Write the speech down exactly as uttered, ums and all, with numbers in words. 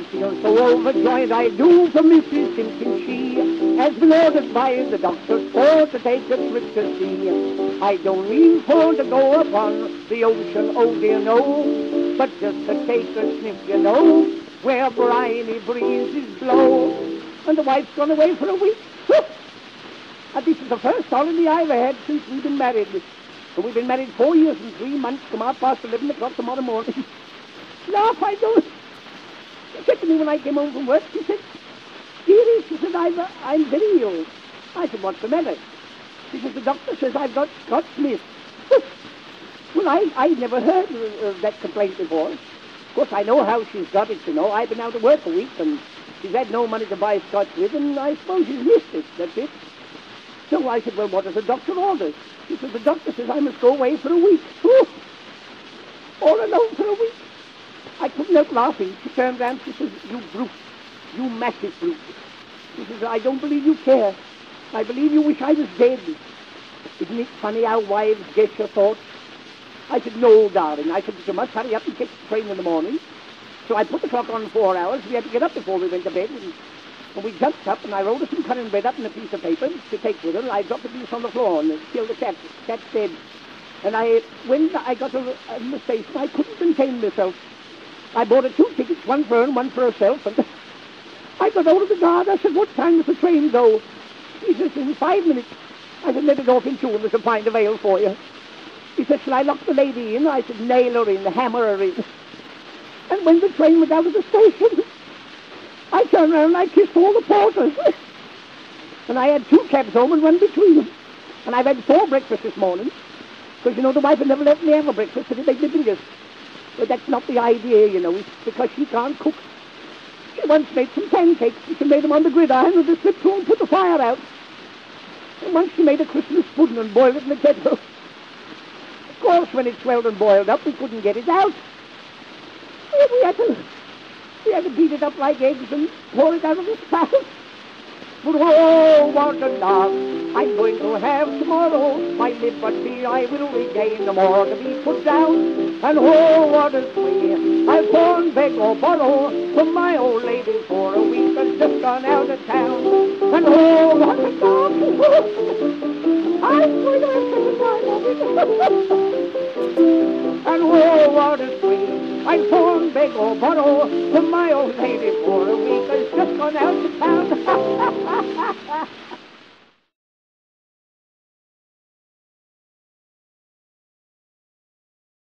I feel so overjoyed, I do, for Missus Simpkin, she has been ordered by the doctor for to take a trip to sea. I don't mean for to go upon the ocean, oh dear no, but just to take a sniff, you know, where briny breezes blow. And the wife's gone away for a week. And this is the first holiday I've had since we've been married. So we've been married four years and three months, come out past eleven o'clock tomorrow morning. Laugh, I don't. She said to me when I came home from work, she said, dearie, she said, I've, uh, I'm very ill. I said, what's the matter? She said, the doctor says I've got Scott's Smith. Well, I, I'd never heard of, of that complaint before. Of course, I know how she's got it, you know. I've been out of work a week, and she's had no money to buy Scotch with, and I suppose she's missed it, that's it. So I said, well, what does the doctor order? She said, the doctor says I must go away for a week. Ooh, all alone for a week. I couldn't help laughing. She turned round, she says, you brute, you massive brute. She says, I don't believe you care. I believe you wish I was dead. Isn't it funny how wives guess your thoughts? I said, no, darling. I said, you must hurry up and catch the train in the morning. So I put the clock on four hours. We had to get up before we went to bed. And, and we jumped up, and I rolled her some currant bread up in a piece of paper to take with her. I dropped the piece on the floor and killed the cat. The cat's dead. And I, when I got to the station, I couldn't contain myself. I bought her two tickets, one for her and one for herself. And I got hold of the guard. I said, what time does the train go? He says, in five minutes. I said, let it off in two, and there's a pint of ale for you. He said, shall I lock the lady in? I said, nail her in, hammer her in. And when the train went out of the station, I turned around and I kissed all the porters. And I had two cabs home and one between them. And I've had four breakfasts this morning. Because, you know, the wife had never let me have a breakfast, but it made me biggest. But that's not the idea, you know. It's because she can't cook. She once made some pancakes, and she made them on the gridiron with the slip through and put the fire out. And once she made a Christmas pudding and boiled it in the kettle. Of course, when it swelled and boiled up, we couldn't get it out. We had to, we had to beat it up like eggs and pour it out of the spout. But oh, what a lark I'm going to have tomorrow. My liberty I will regain, no more to be put down. And oh, what a spree I'll pawn, beg or borrow from my old lady for a week that's just gone out of town. And oh, what a lark I'm going to have such a time of it.